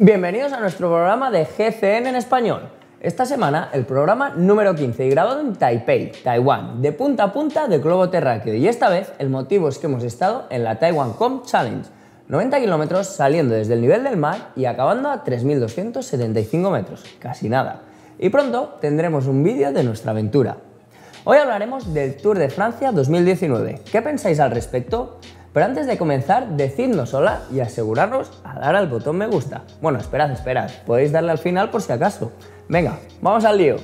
Bienvenidos a nuestro programa de GCN en español. Esta semana el programa número 15 y grabado en Taipei, Taiwán, de punta a punta del globo terráqueo. Y esta vez el motivo es que hemos estado en la Taiwan.com Challenge, 90 kilómetros saliendo desde el nivel del mar y acabando a 3.275 metros, casi nada. Y pronto tendremos un vídeo de nuestra aventura. Hoy hablaremos del Tour de Francia 2019. ¿Qué pensáis al respecto? Pero antes de comenzar, decidnos hola y asegurarnos a dar al botón me gusta. Bueno, esperad, podéis darle al final por si acaso. Venga, vamos al lío.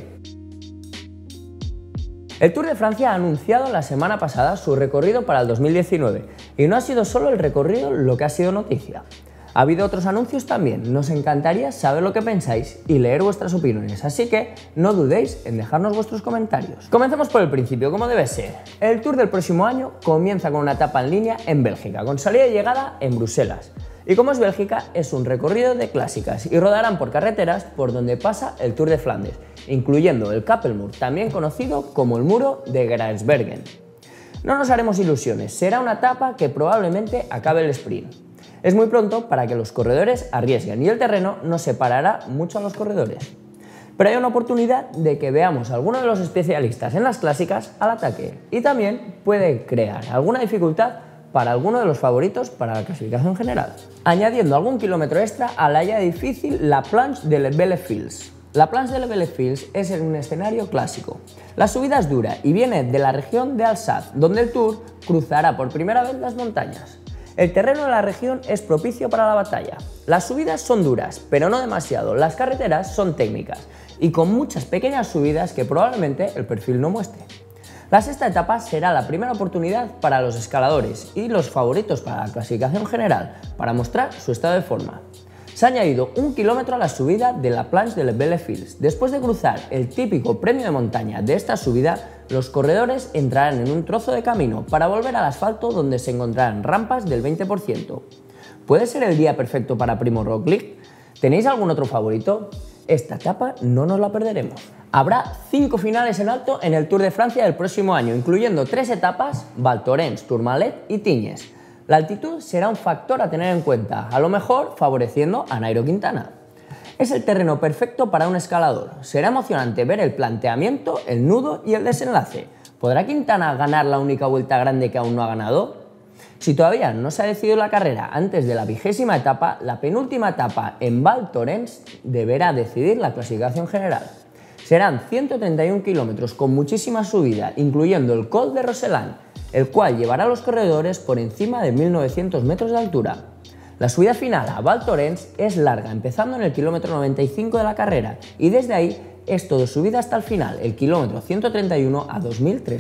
El Tour de Francia ha anunciado la semana pasada su recorrido para el 2019 y no ha sido solo el recorrido lo que ha sido noticia. Ha habido otros anuncios también, nos encantaría saber lo que pensáis y leer vuestras opiniones, así que no dudéis en dejarnos vuestros comentarios. Comencemos por el principio, como debe ser. El Tour del próximo año comienza con una etapa en línea en Bélgica, con salida y llegada en Bruselas. Y como es Bélgica, es un recorrido de clásicas y rodarán por carreteras por donde pasa el Tour de Flandes, incluyendo el Kapelmuur, también conocido como el Muro de Graafsbergen. No nos haremos ilusiones, será una etapa que probablemente acabe el sprint. Es muy pronto para que los corredores arriesguen y el terreno no separará mucho a los corredores. Pero hay una oportunidad de que veamos a alguno de los especialistas en las clásicas al ataque y también puede crear alguna dificultad para alguno de los favoritos para la clasificación general, añadiendo algún kilómetro extra a la ya difícil La Planche de Les Belles Filles. La Planche de Les Belles Filles es un escenario clásico. La subida es dura y viene de la región de Alsace, donde el Tour cruzará por primera vez las montañas. El terreno de la región es propicio para la batalla. Las subidas son duras, pero no demasiado. Las carreteras son técnicas y con muchas pequeñas subidas que probablemente el perfil no muestre. La sexta etapa será la primera oportunidad para los escaladores y los favoritos para la clasificación general para mostrar su estado de forma. Se ha añadido 1 kilómetro a la subida de la Planche de Les Belles Filles. Después de cruzar el típico premio de montaña de esta subida, los corredores entrarán en un trozo de camino para volver al asfalto donde se encontrarán rampas del 20%. ¿Puede ser el día perfecto para Primož Roglič? ¿Tenéis algún otro favorito? Esta etapa no nos la perderemos. Habrá 5 finales en alto en el Tour de Francia del próximo año, incluyendo 3 etapas, Val Thorens, Tourmalet y Tignes. La altitud será un factor a tener en cuenta, a lo mejor favoreciendo a Nairo Quintana. Es el terreno perfecto para un escalador. Será emocionante ver el planteamiento, el nudo y el desenlace. ¿Podrá Quintana ganar la única vuelta grande que aún no ha ganado? Si todavía no se ha decidido la carrera antes de la 20ª etapa, la penúltima etapa en Val Thorens deberá decidir la clasificación general. Serán 131 kilómetros con muchísima subida, incluyendo el Col de Roseland, el cual llevará a los corredores por encima de 1900 metros de altura. La subida final a Val Thorens es larga, empezando en el kilómetro 95 de la carrera, y desde ahí es todo subida hasta el final, el kilómetro 131 a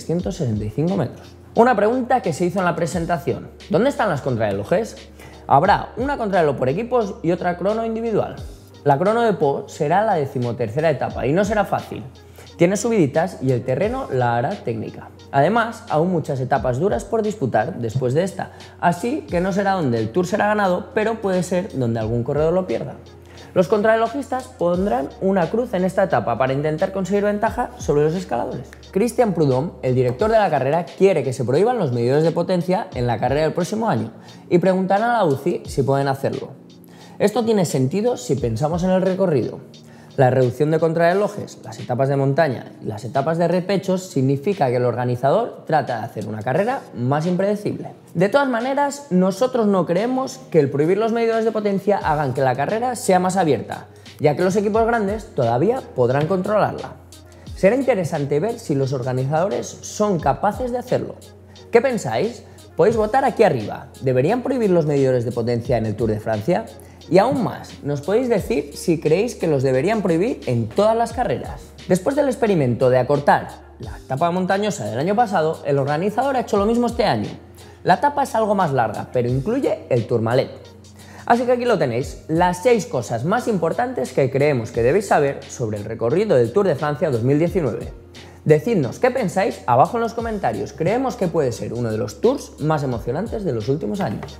2365 metros. Una pregunta que se hizo en la presentación: ¿dónde están las contrarrelojes? Habrá una contrarreloj por equipos y otra crono individual. La crono de Po será la 13ª etapa y no será fácil. Tiene subiditas y el terreno la hará técnica. Además, aún muchas etapas duras por disputar después de esta, así que no será donde el Tour será ganado, pero puede ser donde algún corredor lo pierda. Los contrarrelojistas pondrán una cruz en esta etapa para intentar conseguir ventaja sobre los escaladores. Christian Prudhomme, el director de la carrera, quiere que se prohíban los medidores de potencia en la carrera del próximo año y preguntarán a la UCI si pueden hacerlo. Esto tiene sentido si pensamos en el recorrido. La reducción de contrarrelojes, las etapas de montaña y las etapas de repechos significa que el organizador trata de hacer una carrera más impredecible. De todas maneras, nosotros no creemos que el prohibir los medidores de potencia hagan que la carrera sea más abierta, ya que los equipos grandes todavía podrán controlarla. Será interesante ver si los organizadores son capaces de hacerlo. ¿Qué pensáis? Podéis votar aquí arriba. ¿Deberían prohibir los medidores de potencia en el Tour de Francia? Y aún más, nos podéis decir si creéis que los deberían prohibir en todas las carreras. Después del experimento de acortar la etapa montañosa del año pasado, el organizador ha hecho lo mismo este año. La etapa es algo más larga, pero incluye el Tourmalet. Así que aquí lo tenéis, las 6 cosas más importantes que creemos que debéis saber sobre el recorrido del Tour de Francia 2019. Decidnos qué pensáis abajo en los comentarios. Creemos que puede ser uno de los tours más emocionantes de los últimos años.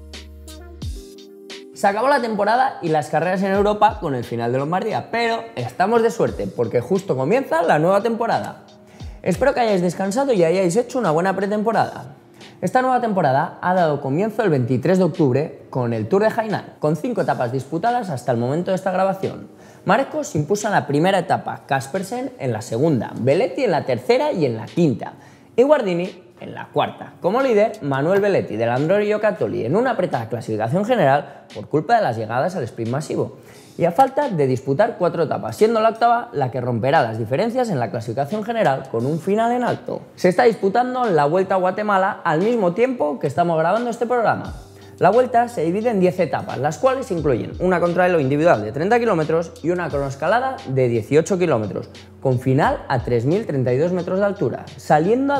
Se acabó la temporada y las carreras en Europa con el final de Lombardía, pero estamos de suerte porque justo comienza la nueva temporada. Espero que hayáis descansado y hayáis hecho una buena pretemporada. Esta nueva temporada ha dado comienzo el 23 de octubre con el Tour de Hainan, con 5 etapas disputadas hasta el momento de esta grabación. Marco se impuso en la primera etapa, Kaspersen en la segunda, Belletti en la tercera y en la quinta, y Guardini en la cuarta. Como líder, Manuel Belletti del Androni Giocattoli en una apretada clasificación general por culpa de las llegadas al sprint masivo. Y a falta de disputar 4 etapas, siendo la octava la que romperá las diferencias en la clasificación general con un final en alto. Se está disputando la Vuelta a Guatemala al mismo tiempo que estamos grabando este programa. La Vuelta se divide en 10 etapas, las cuales incluyen una contrarreloj individual de 30 km y una cronoescalada de 18 km, con final a 3.032 metros de altura, saliendo a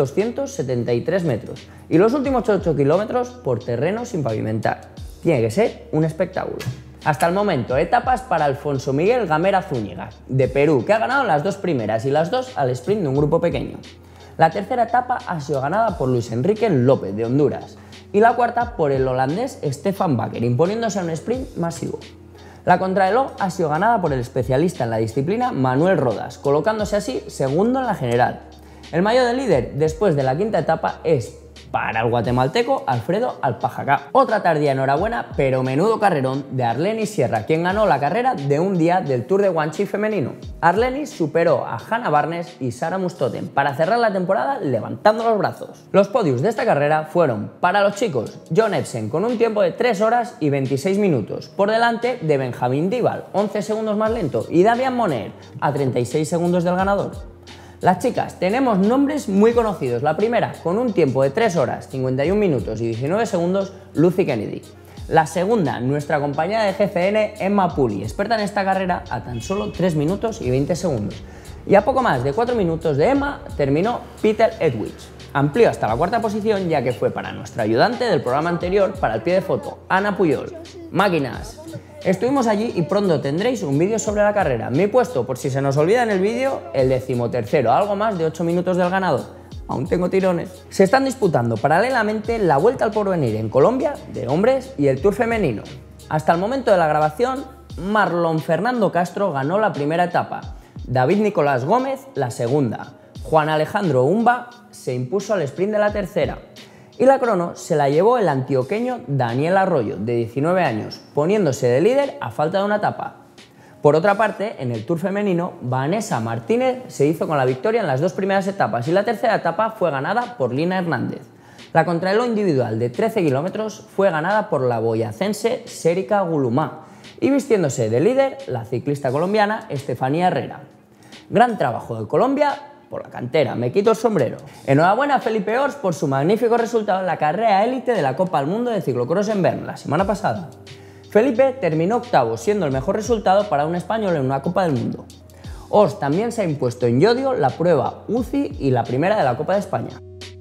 2.273 metros, y los últimos 8 km por terreno sin pavimentar. Tiene que ser un espectáculo. Hasta el momento, etapas para Alfonso Miguel Gamera Zúñiga, de Perú, que ha ganado las 2 primeras y las 2 al sprint de un grupo pequeño. La tercera etapa ha sido ganada por Luis Enrique López, de Honduras, y la cuarta por el holandés Stefan Bakker, imponiéndose a un sprint masivo. La contrarreloj ha sido ganada por el especialista en la disciplina Manuel Rodas, colocándose así segundo en la general. El maillot de líder después de la quinta etapa es para el guatemalteco Alfredo Alpajacá. Otra tardía enhorabuena, pero menudo carrerón de Arlenis Sierra, quien ganó la carrera de un día del Tour de Guangxi femenino. Arlenis superó a Hannah Barnes y Sara Mustoten para cerrar la temporada levantando los brazos. Los podios de esta carrera fueron para los chicos: John Ebsen con un tiempo de 3 horas y 26 minutos, por delante de Benjamín Dival, 11 segundos más lento, y Damian Moner, a 36 segundos del ganador. Las chicas, tenemos nombres muy conocidos. La primera, con un tiempo de 3 horas, 51 minutos y 19 segundos, Lucy Kennedy. La segunda, nuestra compañera de GCN, Emma Puli, experta en esta carrera, a tan solo 3 minutos y 20 segundos. Y a poco más de 4 minutos de Emma, terminó Peter Edwidge. Amplió hasta la cuarta posición, ya que fue para nuestra ayudante del programa anterior para el pie de foto, Ana Puyol. Máquinas. Estuvimos allí y pronto tendréis un vídeo sobre la carrera. Me he puesto, por si se nos olvida en el vídeo, el 13º, algo más de 8 minutos del ganador. Aún tengo tirones. Se están disputando paralelamente la Vuelta al Porvenir en Colombia, de hombres, y el Tour femenino. Hasta el momento de la grabación, Marlon Fernando Castro ganó la primera etapa, David Nicolás Gómez la segunda, Juan Alejandro Umba se impuso al sprint de la tercera, y la crono se la llevó el antioqueño Daniel Arroyo, de 19 años, poniéndose de líder a falta de una etapa. Por otra parte, en el Tour femenino, Vanessa Martínez se hizo con la victoria en las 2 primeras etapas y la tercera etapa fue ganada por Lina Hernández. La contrarreloj individual de 13 kilómetros fue ganada por la boyacense Sérica Gulumá y vistiéndose de líder la ciclista colombiana Estefanía Herrera. Gran trabajo de Colombia por la cantera, me quito el sombrero. Enhorabuena a Felipe Ors por su magnífico resultado en la carrera élite de la Copa del Mundo de Ciclocross en Bern la semana pasada. Felipe terminó octavo, siendo el mejor resultado para un español en una Copa del Mundo. Ors también se ha impuesto en Llodio la prueba UCI y la primera de la Copa de España.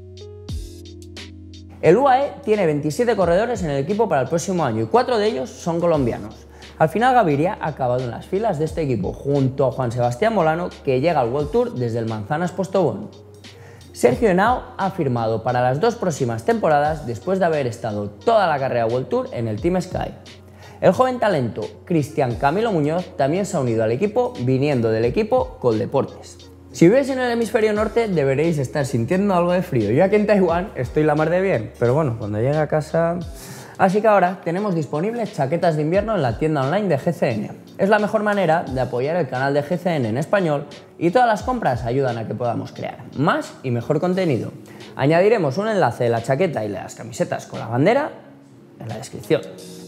El UAE tiene 27 corredores en el equipo para el próximo año y 4 de ellos son colombianos. Al final Gaviria ha acabado en las filas de este equipo, junto a Juan Sebastián Molano, que llega al World Tour desde el Manzanas Postobón. Sergio Henao ha firmado para las 2 próximas temporadas después de haber estado toda la carrera World Tour en el Team Sky. El joven talento Cristian Camilo Muñoz también se ha unido al equipo, viniendo del equipo Coldeportes. Si vivís en el hemisferio norte deberéis estar sintiendo algo de frío. Yo aquí en Taiwán estoy la mar de bien, pero bueno, cuando llegue a casa... Así que ahora tenemos disponibles chaquetas de invierno en la tienda online de GCN. Es la mejor manera de apoyar el canal de GCN en español y todas las compras ayudan a que podamos crear más y mejor contenido. Añadiremos un enlace de la chaqueta y las camisetas con la bandera en la descripción.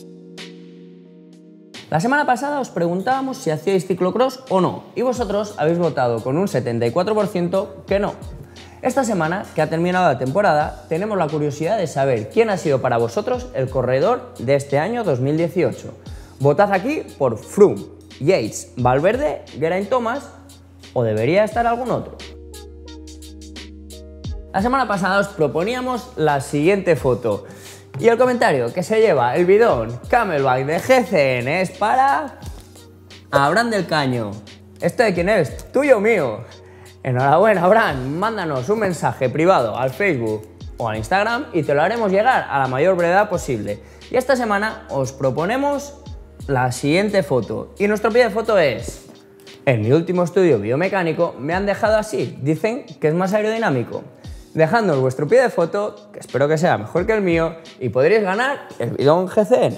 La semana pasada os preguntábamos si hacíais ciclocross o no y vosotros habéis votado con un 74% que no. Esta semana, que ha terminado la temporada, tenemos la curiosidad de saber quién ha sido para vosotros el corredor de este año 2018. Votad aquí por Froome, Yates, Valverde, Geraint Thomas o debería estar algún otro. La semana pasada os proponíamos la siguiente foto y el comentario que se lleva el bidón Camelback de GCN es para Abraham del Caño. ¿Esto de quién es? ¿Tuyo o mío? Enhorabuena, Abraham, mándanos un mensaje privado al Facebook o al Instagram y te lo haremos llegar a la mayor brevedad posible. Y esta semana os proponemos la siguiente foto y nuestro pie de foto es: en mi último estudio biomecánico me han dejado así, dicen que es más aerodinámico. dejándonos vuestro pie de foto, que espero que sea mejor que el mío, y podréis ganar el bidón GCN.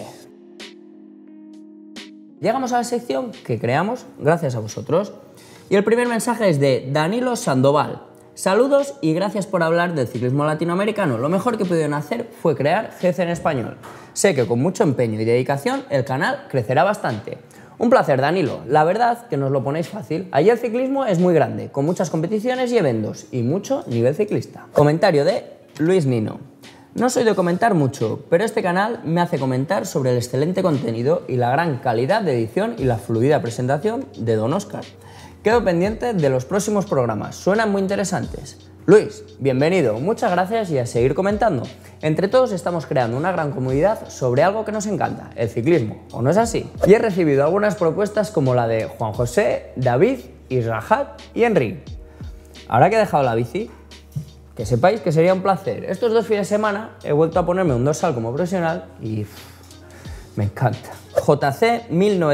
Llegamos a la sección que creamos gracias a vosotros. Y el primer mensaje es de Danilo Sandoval. Saludos y gracias por hablar del ciclismo latinoamericano. Lo mejor que pudieron hacer fue crear GC en español. Sé que con mucho empeño y dedicación el canal crecerá bastante. Un placer, Danilo. La verdad que nos lo ponéis fácil. Allí el ciclismo es muy grande, con muchas competiciones y eventos y mucho nivel ciclista. Comentario de Luis Nino. No soy de comentar mucho, pero este canal me hace comentar sobre el excelente contenido y la gran calidad de edición y la fluida presentación de Don Óscar. Quedo pendiente de los próximos programas, suenan muy interesantes. Luis, bienvenido, muchas gracias y a seguir comentando. Entre todos estamos creando una gran comunidad sobre algo que nos encanta, el ciclismo, ¿o no es así? Y he recibido algunas propuestas como la de Juan José, David, Israhat y Enrique. Ahora que he dejado la bici, que sepáis que sería un placer. Estos 2 fines de semana he vuelto a ponerme un dorsal como profesional y me encanta. JC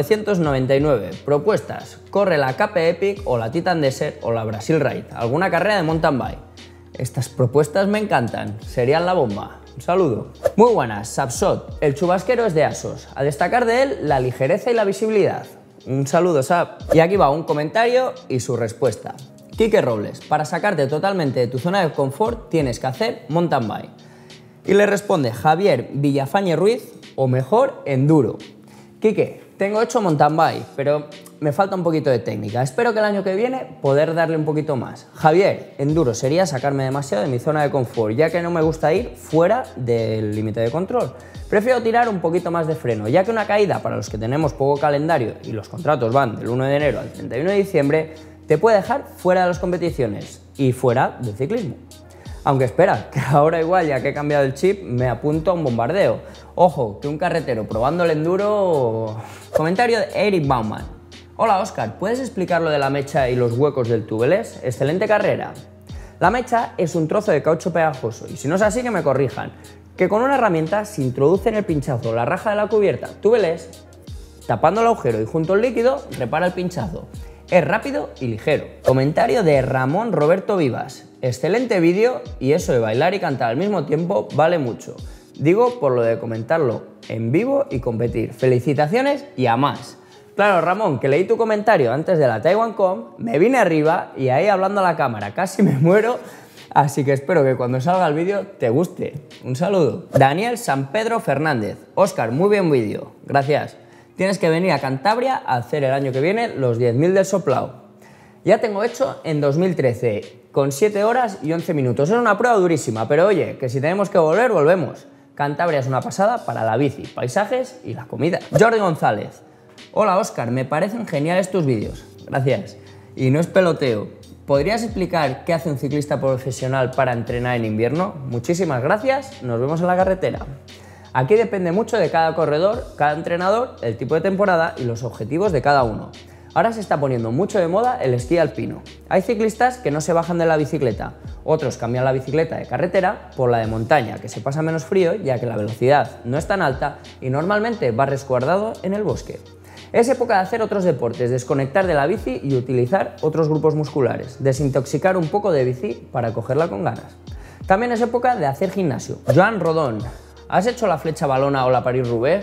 1999. Propuestas. Corre la KP Epic o la Titan Desert o la Brasil Ride. Alguna carrera de mountain bike. Estas propuestas me encantan. Serían la bomba. Un saludo. Muy buenas. Sapshot. El chubasquero es de Asos. A destacar de él la ligereza y la visibilidad. Un saludo, Sap. Y aquí va un comentario y su respuesta. Quique Robles. Para sacarte totalmente de tu zona de confort tienes que hacer mountain bike. Y le responde Javier Villafañe Ruiz, o mejor, enduro. Quique, tengo hecho mountain bike, pero me falta un poquito de técnica. Espero que el año que viene poder darle un poquito más. Javier, enduro sería sacarme demasiado de mi zona de confort, ya que no me gusta ir fuera del límite de control. Prefiero tirar un poquito más de freno, ya que una caída para los que tenemos poco calendario y los contratos van del 1 de enero al 31 de diciembre, te puede dejar fuera de las competiciones y fuera del ciclismo. Aunque espera, que ahora igual, ya que he cambiado el chip, me apunto a un bombardeo. Ojo, que un carretero probando el enduro... Comentario de Eric Baumann. Hola Óscar, ¿puedes explicar lo de la mecha y los huecos del tubeless? Excelente carrera. La mecha es un trozo de caucho pegajoso, y si no es así que me corrijan, que con una herramienta se introduce en el pinchazo la raja de la cubierta tubeless, tapando el agujero y junto al líquido repara el pinchazo. Es rápido y ligero. Comentario de Ramón Roberto Vivas. Excelente vídeo y eso de bailar y cantar al mismo tiempo vale mucho. Digo por lo de comentarlo en vivo y competir. Felicitaciones y a más. Claro, Ramón, que leí tu comentario antes de la TaiwanCon, me vine arriba y ahí hablando a la cámara casi me muero, así que espero que cuando salga el vídeo te guste. Un saludo. Daniel San Pedro Fernández. Óscar, muy bien vídeo. Gracias. Tienes que venir a Cantabria a hacer el año que viene los 10.000 del Soplao. Ya tengo hecho en 2013, con 7 horas y 11 minutos. Es una prueba durísima, pero oye, que si tenemos que volver, volvemos. Cantabria es una pasada para la bici, paisajes y la comida. Jordi González. Hola Óscar, me parecen geniales tus vídeos. Gracias. Y no es peloteo. ¿Podrías explicar qué hace un ciclista profesional para entrenar en invierno? Muchísimas gracias, nos vemos en la carretera. Aquí depende mucho de cada corredor, cada entrenador, el tipo de temporada y los objetivos de cada uno. Ahora se está poniendo mucho de moda el esquí alpino. Hay ciclistas que no se bajan de la bicicleta, otros cambian la bicicleta de carretera por la de montaña, que se pasa menos frío ya que la velocidad no es tan alta y normalmente va resguardado en el bosque. Es época de hacer otros deportes, desconectar de la bici y utilizar otros grupos musculares, desintoxicar un poco de bici para cogerla con ganas. También es época de hacer gimnasio. Joan Rodón. ¿Has hecho la Flecha Valona o la París-Roubaix?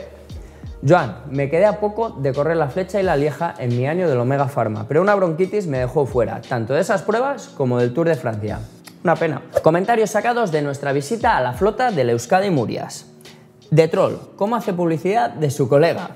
Joan, me quedé a poco de correr la Flecha y la Lieja en mi año del Omega Pharma, pero una bronquitis me dejó fuera, tanto de esas pruebas como del Tour de Francia. Una pena. Comentarios sacados de nuestra visita a la flota del Euskadi Murias. De Troll, ¿cómo hace publicidad de su colega?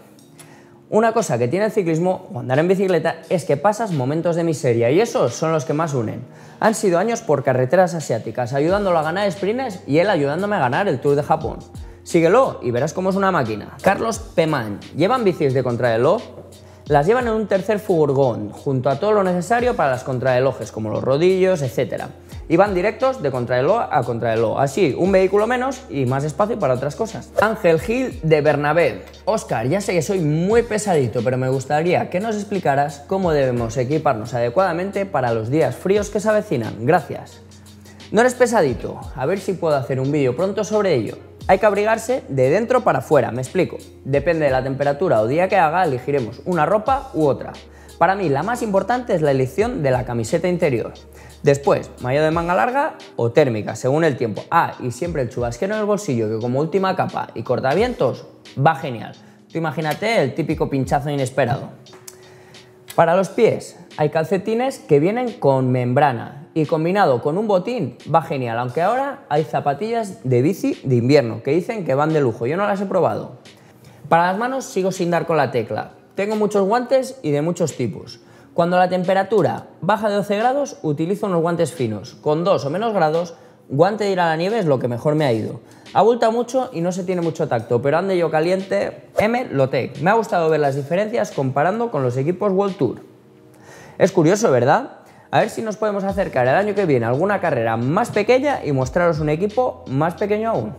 Una cosa que tiene el ciclismo o andar en bicicleta es que pasas momentos de miseria y esos son los que más unen. Han sido años por carreteras asiáticas, ayudándolo a ganar sprints y él ayudándome a ganar el Tour de Japón. Síguelo y verás cómo es una máquina. Carlos Peman. ¿Llevan bicis de contrarreloj? Las llevan en un tercer furgón, junto a todo lo necesario para las contrarrelojes, como los rodillos, etc. Y van directos de contrarreloj a contrarreloj. Así, un vehículo menos y más espacio para otras cosas. Ángel Gil de Bernabé. Óscar, ya sé que soy muy pesadito, pero me gustaría que nos explicaras cómo debemos equiparnos adecuadamente para los días fríos que se avecinan. Gracias. No eres pesadito. A ver si puedo hacer un vídeo pronto sobre ello. Hay que abrigarse de dentro para afuera, me explico. Depende de la temperatura o día que haga, elegiremos una ropa u otra. Para mí la más importante es la elección de la camiseta interior. Después, maillot de manga larga o térmica, según el tiempo. Ah, y siempre el chubasquero en el bolsillo, que como última capa y cortavientos va genial. Tú imagínate el típico pinchazo inesperado. Para los pies hay calcetines que vienen con membrana y combinado con un botín va genial, aunque ahora hay zapatillas de bici de invierno que dicen que van de lujo, yo no las he probado. Para las manos sigo sin dar con la tecla. Tengo muchos guantes y de muchos tipos. Cuando la temperatura baja de 12 grados utilizo unos guantes finos. Con 2 o menos grados, guante de ir a la nieve es lo que mejor me ha ido. Abulta mucho y no se tiene mucho tacto, pero ande yo caliente, M Lotec. Me ha gustado ver las diferencias comparando con los equipos World Tour. Es curioso, ¿verdad? A ver si nos podemos acercar el año que viene a alguna carrera más pequeña y mostraros un equipo más pequeño aún.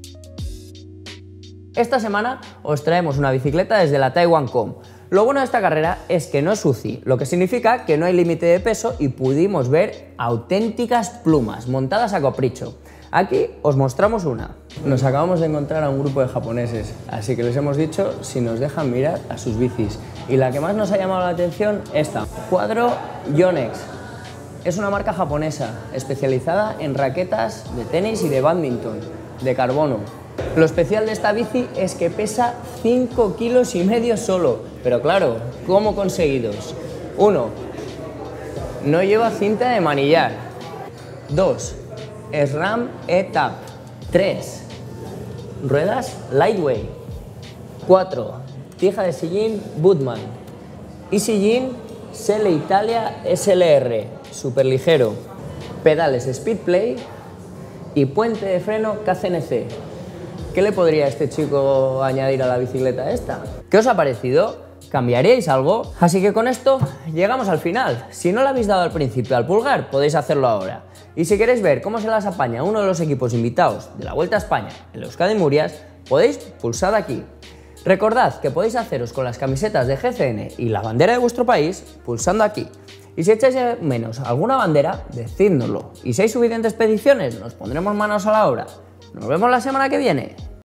Esta semana os traemos una bicicleta desde la Taiwan.com. Lo bueno de esta carrera es que no es UCI, lo que significa que no hay límite de peso y pudimos ver auténticas plumas montadas a capricho. Aquí os mostramos una. Nos acabamos de encontrar a un grupo de japoneses, así que les hemos dicho si nos dejan mirar a sus bicis. Y la que más nos ha llamado la atención, esta. Quadro Yonex. Es una marca japonesa especializada en raquetas de tenis y de bádminton, de carbono. Lo especial de esta bici es que pesa 5,5 kilos solo, pero claro, ¿cómo conseguidos? 1. No lleva cinta de manillar. 2. SRAM E-TAP. 3. Ruedas Lightweight. 4. Tija de sillín Budman. Y sillín Selle Italia SLR, super ligero. Pedales Speedplay y puente de freno KCNC. ¿Qué le podría este chico añadir a la bicicleta esta? ¿Qué os ha parecido? ¿Cambiaríais algo? Así que con esto llegamos al final. Si no le habéis dado al principio al pulgar, podéis hacerlo ahora. Y si queréis ver cómo se las apaña uno de los equipos invitados de la Vuelta a España, el Euskadi Murias, podéis pulsar aquí. Recordad que podéis haceros con las camisetas de GCN y la bandera de vuestro país pulsando aquí. Y si echáis de menos alguna bandera, decídnoslo. Y si hay suficientes peticiones, nos pondremos manos a la obra. Nos vemos la semana que viene.